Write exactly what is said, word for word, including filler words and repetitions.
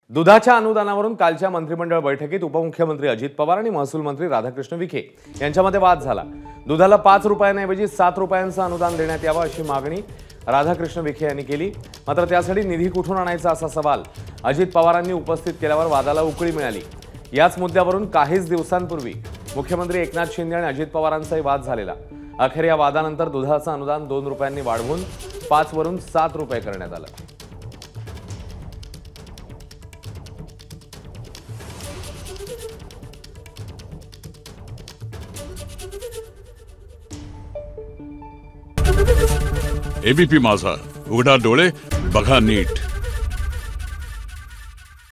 दुधाच्या अनुदानावरून कालच्या मंत्रिमंडळ बैठकीत उपमुख्यमंत्री अजित पवार आणि महसूल मंत्री राधाकृष्ण विखे यांच्यामध्ये वाद झाला। दुधाला पाच रुपयांऐवजी सात रुपयांचं अनुदान देण्यात यावं अशी मागणी राधाकृष्ण विखे यांनी केली। मात्र त्यासाठी निधी कुठून आणायचा असा सवाल अजित पवारांनी उपस्थित केल्यावर वादाला उकळी मिळाली। याच मुद्द्यावरून काहीच दिवसांपूर्वी मुख्यमंत्री एकनाथ शिंदे आणि अजित पवारांचाही वाद झालेला। अखेर या वादानंतर दुधाचं अनुदान दोन रुपयांनी वाढवून पाच वरून सात रुपये करण्यात आलं। एबीपी माझा, उघडा डोळे बघा नीट।